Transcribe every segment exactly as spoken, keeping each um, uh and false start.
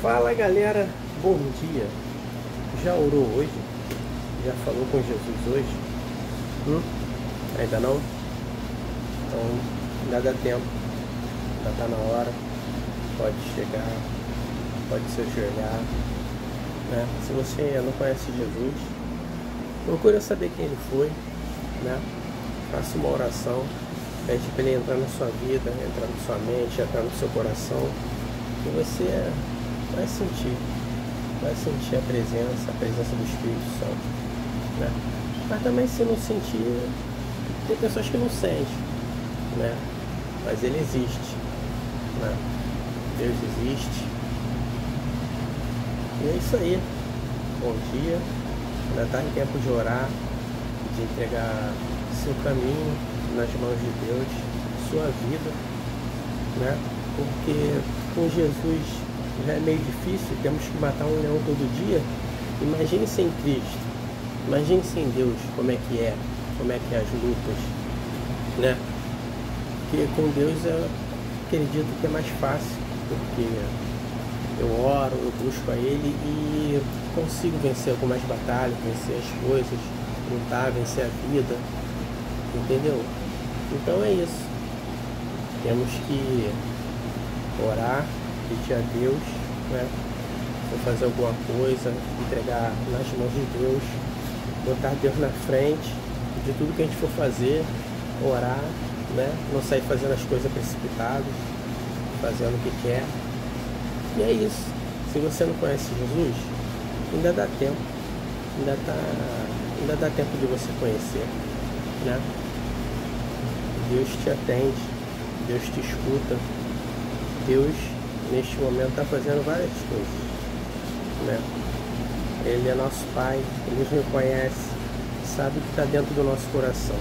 Fala galera, bom dia. Já orou hoje? Já falou com Jesus hoje? Hum? Ainda não? Então ainda dá tempo, ainda está na hora. Pode chegar, pode se ajoelhar, né? Se você não conhece Jesus, procura saber quem ele foi, né? Faça uma oração, pede para ele entrar na sua vida, entrar na sua mente, entrar no seu coração, e você vai sentir, vai sentir a presença, a presença do Espírito Santo, né? Mas também, se não sentir, tem pessoas que não sentem, né? Mas ele existe, né? Deus existe. E é isso aí. Bom dia. Ainda está em tempo de orar, de entregar seu caminho nas mãos de Deus, sua vida, né? Porque com Jesus já é meio difícil, temos que matar um leão todo dia. Imagine sem Cristo, imagine sem Deus, como é que é, como é que é as lutas, né? Porque com Deus eu acredito que é mais fácil, porque eu oro, eu busco a Ele e consigo vencer algumas batalhas, vencer as coisas, lutar, vencer a vida, entendeu? Então é isso, temos que orar, pedir a Deus, né? For fazer alguma coisa, entregar nas mãos de Deus, botar Deus na frente de tudo que a gente for fazer, orar, né? Não sair fazendo as coisas precipitadas, fazendo o que quer. E é isso. Se você não conhece Jesus, ainda dá tempo, ainda tá, ainda dá tempo de você conhecer, né? Deus te atende, Deus te escuta, Deus neste momento está fazendo várias coisas, né? Ele é nosso Pai, Ele nos reconhece, sabe o que está dentro do nosso coração.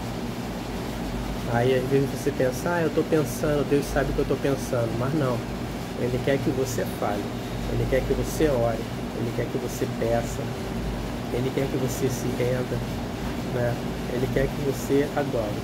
Aí às vezes você pensa, ah, eu estou pensando, Deus sabe o que eu estou pensando, mas não. Ele quer que você fale, Ele quer que você ore, Ele quer que você peça, Ele quer que você se renda, né? Ele quer que você adore.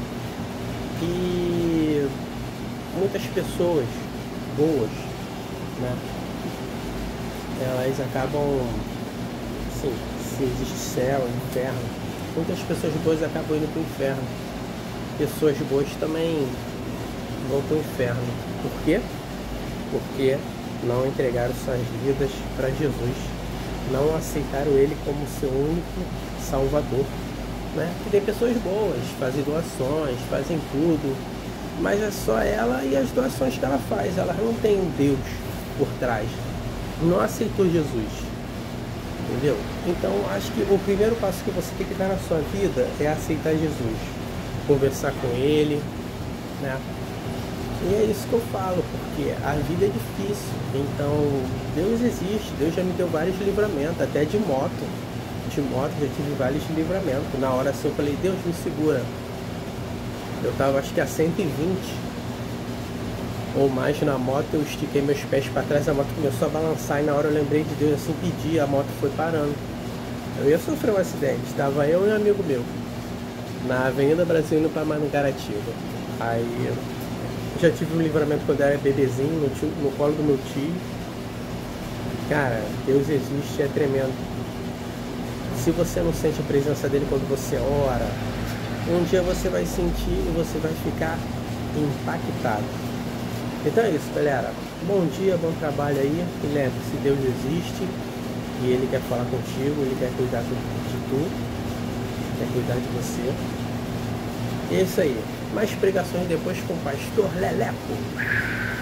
E muitas pessoas boas, né? Elas acabam, sim, se existe céu, inferno, muitas pessoas boas acabam indo para o inferno. Pessoas boas também vão para o inferno. Por quê? Porque não entregaram suas vidas para Jesus, não aceitaram Ele como seu único Salvador, né? Que tem pessoas boas, fazem doações, fazem tudo, mas é só ela e as doações que ela faz, ela não tem um Deus por trás, não aceitou Jesus, entendeu? Então acho que o primeiro passo que você tem que dar na sua vida é aceitar Jesus, conversar com Ele, né? E é isso que eu falo, porque a vida é difícil, então Deus existe, Deus já me deu vários livramentos, até de moto, de moto já tive vários livramentos. Na hora assim eu falei, Deus me segura. Eu tava acho que a cento e vinte ou mais na moto, eu estiquei meus pés para trás, a moto começou a balançar e na hora eu lembrei de Deus, assim pedi, a moto foi parando. Eu ia sofrer um acidente, estava eu e um amigo meu na Avenida Brasil indo para Mangaratiba. Aí eu já tive um livramento quando eu era bebezinho, no, tio, no colo do meu tio. Cara, Deus existe, é tremendo. Se você não sente a presença dele quando você ora, um dia você vai sentir e você vai ficar impactado. Então é isso, galera. Bom dia, bom trabalho aí. E lembre-se, Deus existe e Ele quer falar contigo, Ele quer cuidar de tu, quer cuidar de você. É isso aí. Mais pregações depois com o Pastor Leleco.